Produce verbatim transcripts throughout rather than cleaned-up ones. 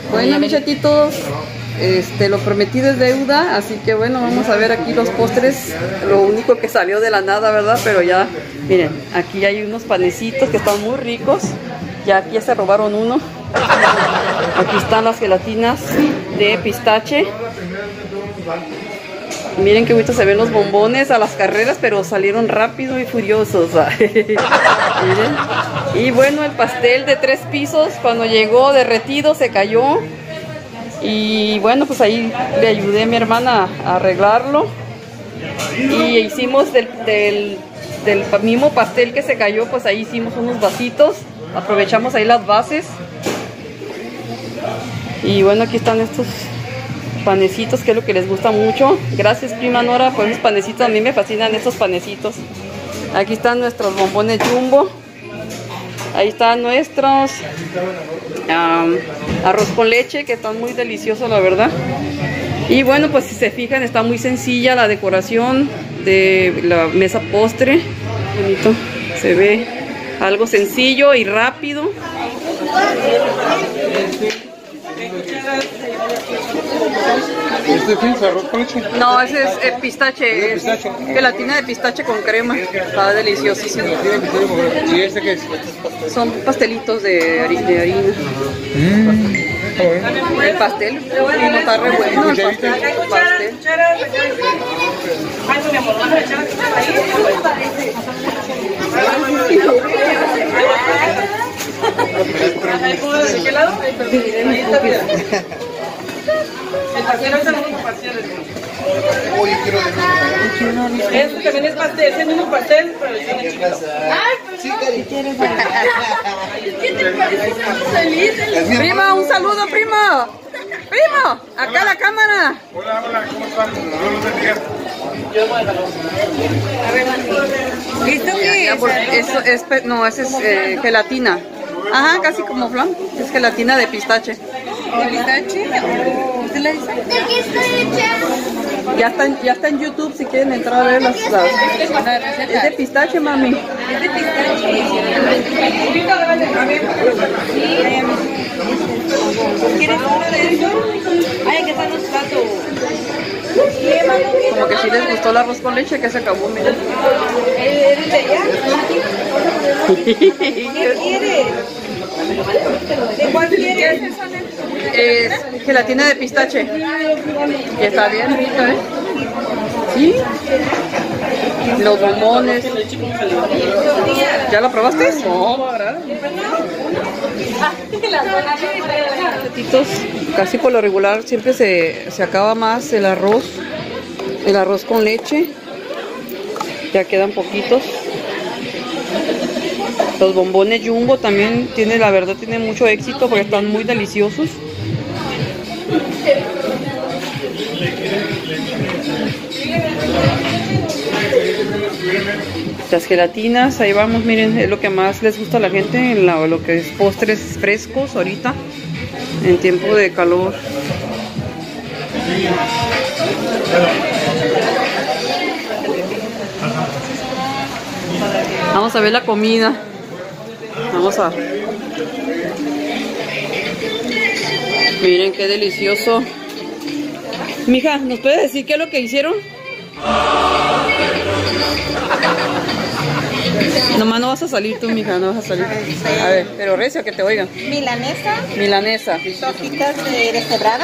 Bueno, mis chatitos, este, lo prometido es deuda, así que bueno, vamos a ver aquí los postres. Lo único que salió de la nada, ¿verdad? Pero ya, miren, aquí hay unos panecitos que están muy ricos. Ya aquí ya se robaron uno. Aquí están las gelatinas de pistache. Miren qué bonito se ven los bombones a las carreras, pero salieron rápido y furiosos. Miren. Y bueno, el pastel de tres pisos, cuando llegó derretido, se cayó. Y bueno, pues ahí le ayudé a mi hermana a arreglarlo. Y hicimos del, del, del mismo pastel que se cayó, pues ahí hicimos unos vasitos. Aprovechamos ahí las bases. Y bueno, aquí están estos panecitos, que es lo que les gusta mucho. Gracias, prima Nora, por esos panecitos. A mí me fascinan estos panecitos. Aquí están nuestros bombones Jumbo. Ahí están nuestros um, arroz con leche, que están muy deliciosos, la verdad. Y bueno, pues si se fijan, está muy sencilla la decoración de la mesa postre. Bonito, se ve algo sencillo y rápido. ¿Este es arroz con leche? No, ese es eh, pistache, es gelatina de pistache con crema. Está deliciosísimo. ¿Y este qué es? Son pastelitos de, hari de harina. Mm, El pastel, sí, no está re bueno el pastel. pastel. ¿De qué lado? Ahí está, mira. El pastel es el único pastel. Oye, quiero de Este también es pastel, es el mismo pastel, pero es el chiquito. Ay, ¿Qué te parece? Prima, un saludo, primo. Primo, acá la cámara. Hola, hola, ¿cómo están? Dios los bendiga. ¿Esto qué es? Eso es, no, ese es eh, gelatina. Ajá, casi como flan. Es gelatina de pistache. ¿De pistache? ¿Usted la dice? ¿De qué está hecha? Ya está, en, ya está en YouTube si quieren entrar a ver las, las... Es de pistache, mami. Es de pistache. ¿Quieres uno de esos? Ay, que están los platos. Como que sí les gustó el arroz con leche, que se acabó, miren. ¿Eres de allá? ¿Qué quieres? ¿De cuál quieres? Es gelatina de pistache. Y está bien rica, ¿eh? ¿Sí? Los bombones. ¿Ya lo probaste? No, casi por lo regular siempre se, se acaba más el arroz. El arroz con leche. Ya quedan poquitos. Los bombones Jumbo también tiene, la verdad, tiene mucho éxito porque están muy deliciosos. Las gelatinas, ahí vamos, miren, es lo que más les gusta a la gente, en la, lo que es postres frescos ahorita, en tiempo de calor. Vamos a ver la comida. Vamos a... Miren qué delicioso. Mija, ¿nos puedes decir qué es lo que hicieron? Nomás no vas a salir tú, mija, no vas a salir. A ver, pero recio, que te oigan. Milanesa. Milanesa. Tortitas de deshebrada.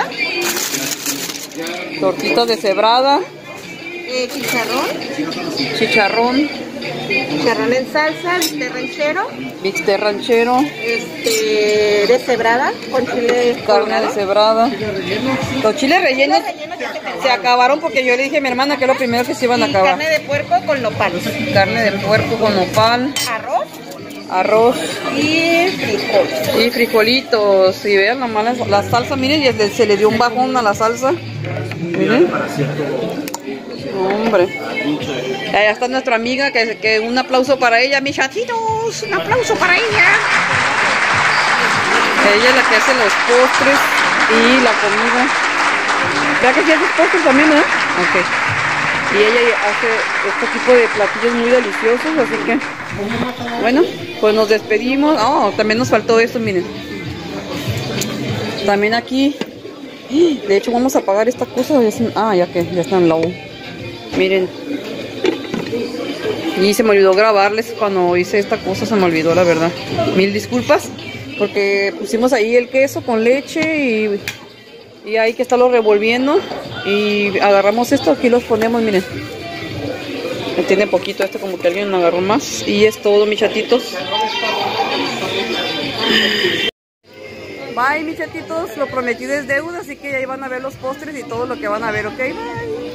Tortitas de cebrada. Eh, chicharrón. Chicharrón. Chicharrón en salsa, bistec ranchero. Bistec ranchero. Este, deshebrada con chile. Carne deshebrada. Los chiles rellenos se acabaron porque yo le dije a mi hermana que era lo primero que se iban a Y acabar. carne de puerco con nopal. Carne de puerco con nopal. Arroz. Arroz. Y frijol. Y frijolitos. Y vean nomás la, la salsa, miren, y se le dio un bajón a la salsa. Miren. Hombre. Allá está nuestra amiga, que, que un aplauso para ella, mis chatitos. Un aplauso para ella. Ella es la que hace los postres y la comida. ¿Verdad que sí hace postres también, eh? Ok. Y ella hace este tipo de platillos muy deliciosos, así que... Bueno, pues nos despedimos. Oh, también nos faltó esto, miren. También aquí, de hecho vamos a apagar esta cosa. Ah, ya que ya está en la U. Miren. Y se me olvidó grabarles cuando hice esta cosa, se me olvidó la verdad. Mil disculpas, porque pusimos ahí el queso con leche y, y hay que estarlo revolviendo. Y agarramos esto, aquí los ponemos, miren. Tiene poquito este, como que alguien lo agarró más. Y es todo, mis chatitos. Bye, mis chatitos, lo prometido es deuda, así que ahí van a ver los postres y todo lo que van a ver, ¿ok? Bye.